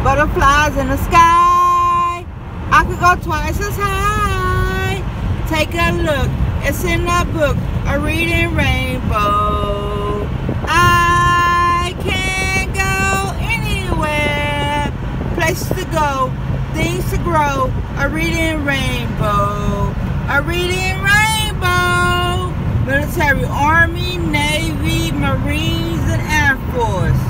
butterflies in the sky. I could go twice as high. Take a look, it's in the book, a reading rainbow. I can go anywhere, places to go, things to grow, a reading rainbow, a reading rainbow. Military, Army, Navy, Marines, and Air Force.